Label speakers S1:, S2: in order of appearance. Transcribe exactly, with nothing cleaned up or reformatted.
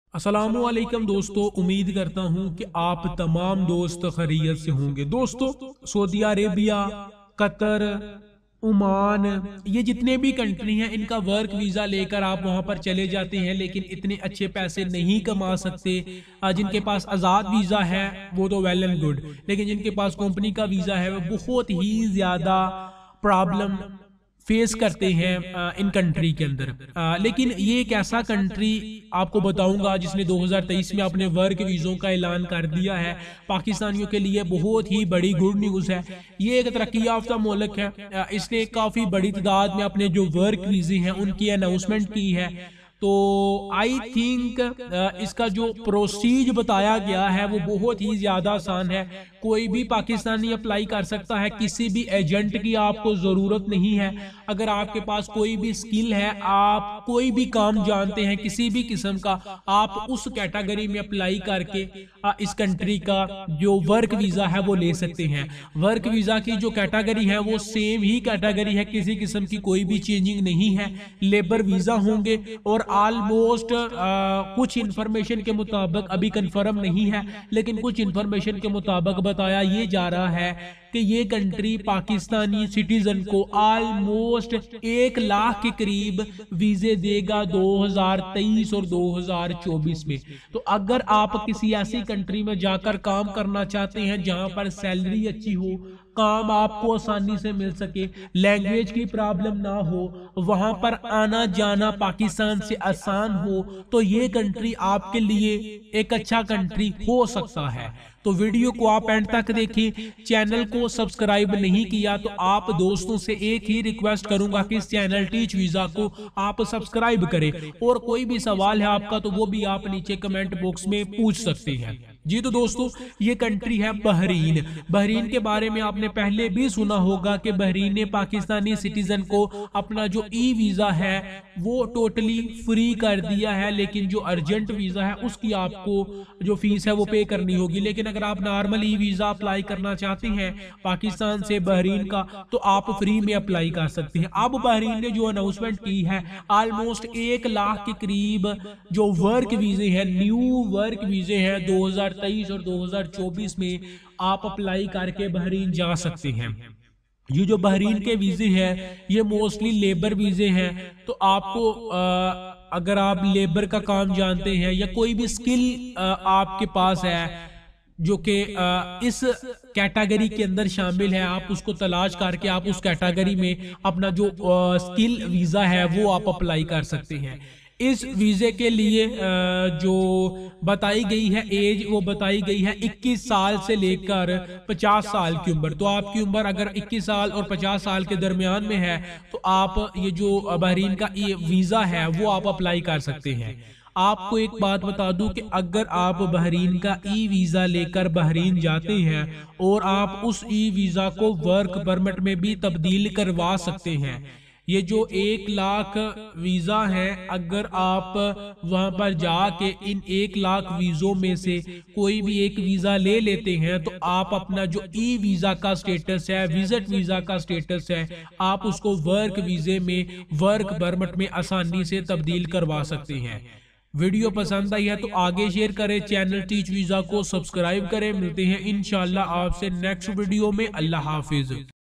S1: अस्सलामुअलैकुम दोस्तों, उम्मीद करता हूँ कि आप तमाम दोस्त खैरियत से होंगे। दोस्तों, सऊदी अरेबिया, कतर, ओमान, ये जितने भी कंट्री हैं, इनका वर्क वीज़ा लेकर आप वहाँ पर चले जाते हैं, लेकिन इतने अच्छे पैसे नहीं कमा सकते। आ, जिनके पास आज़ाद वीज़ा है वो तो वेल एंड गुड, लेकिन जिनके पास कंपनी का वीज़ा है वो बहुत ही ज़्यादा प्रॉब्लम फेस करते हैं आ, इन कंट्री के अंदर। आ, लेकिन ये एक ऐसा कंट्री आपको बताऊंगा जिसने दो हज़ार तेईस में अपने वर्क वीज़ों का ऐलान कर दिया है। पाकिस्तानियों के लिए बहुत ही बड़ी गुड न्यूज़ है। ये एक तरक्की याफ्ता मुल्क है। आ, इसने काफ़ी बड़ी तादाद में अपने जो वर्क वीज़े हैं उनकी अनाउंसमेंट की है। तो आई थिंक इसका जो प्रोसीज बताया गया है वो बहुत ही ज़्यादा आसान है। कोई भी पाकिस्तानी अप्लाई कर सकता है, किसी भी एजेंट की आपको ज़रूरत नहीं है। अगर आपके पास कोई भी स्किल है, आप कोई भी काम जानते हैं किसी भी किस्म का, आप उस कैटेगरी में अप्लाई करके इस कंट्री का जो वर्क वीज़ा है वो ले सकते हैं। वर्क वीज़ा की जो कैटेगरी है वो सेम ही कैटेगरी है, किसी किस्म की कोई भी चेंजिंग नहीं है। लेबर वीज़ा होंगे और ऑलमोस्ट कुछ इंफॉर्मेशन के मुताबिक, अभी कंफर्म नहीं है, लेकिन कुछ इंफॉर्मेशन के मुताबिक बताया ये जा रहा है कि ये कंट्री पाकिस्तानी सिटीजन को ऑलमोस्ट एक लाख के करीब वीजे देगा दो हज़ार तेईस और दो हज़ार चौबीस में। तो अगर आप किसी ऐसी कंट्री में जाकर काम करना चाहते हैं जहां पर सैलरी अच्छी हो, काम आपको आसानी से मिल सके, लैंग्वेज की प्रॉब्लम ना हो, वहां पर आना जाना पाकिस्तान से आसान हो, तो ये कंट्री आपके लिए एक अच्छा कंट्री हो सकता है। तो वीडियो को आप एंड तक देखें। चैनल को सब्सक्राइब नहीं किया तो आप दोस्तों से एक ही रिक्वेस्ट करूंगा कि इस चैनल टीच वीजा को आप सब्सक्राइब करें, और कोई भी सवाल है आपका तो वो भी आप नीचे कमेंट बॉक्स में पूछ सकते हैं। जी तो दोस्तों, ये कंट्री है बहरीन। बहरीन के बारे में आपने पहले भी सुना होगा कि बहरीन ने पाकिस्तानी सिटीजन को अपना जो ई वीजा है वो टोटली फ्री कर दिया है, लेकिन जो अर्जेंट वीजा है उसकी आपको जो फीस है वो पे करनी होगी। लेकिन अगर आप नॉर्मल ई वीजा अप्लाई करना चाहते हैं पाकिस्तान से बहरीन का, तो आप फ्री में अप्लाई कर सकते हैं। अब बहरीन ने जो अनाउंसमेंट की है, ऑलमोस्ट एक लाख के करीब जो वर्क वीजे हैं, न्यू वर्क वीजे हैं दो हज़ार तेईस और दो हज़ार चौबीस में आप अप्लाई करके बहरीन जा सकते हैं। ये जो बहरीन के वीजे हैं ये मोस्टली लेबर वीजे हैं। तो आपको आ, अगर आप लेबर का काम जानते हैं या कोई भी स्किल आ, आपके पास है जो कि इस कैटेगरी के अंदर शामिल है, आप उसको तलाश करके आप उस कैटेगरी में अपना जो आ, स्किल वीजा है वो आप अप्लाई कर सकते हैं। इस वीजे के लिए जो बताई गई है एज, वो बताई गई है इक्कीस साल से लेकर पचास साल की उम्र। तो आपकी उम्र अगर इक्कीस साल और पचास साल के दरमियान में है तो आप ये जो बहरीन का ये वीजा है वो आप अप्लाई कर सकते हैं। आपको एक बात बता दूं कि अगर आप बहरीन का ई वीजा लेकर बहरीन जाते हैं और आप उस ई वीजा को वर्क परमिट में भी तब्दील करवा सकते हैं। ये जो एक लाख वीजा है, अगर आप वहां पर जाके इन एक लाख वीजों में से कोई भी एक वीजा ले लेते हैं तो आप अपना जो ई वीजा का स्टेटस है, विजिट वीजा का स्टेटस है, आप उसको वर्क वीजे में, वर्क परमिट में आसानी से तब्दील करवा सकते हैं। वीडियो पसंद आई है तो आगे शेयर करें, चैनल टीच वीजा को सब्सक्राइब करें। मिलते हैं इंशाल्लाह आपसे नेक्स्ट वीडियो में। अल्लाह हाफिज।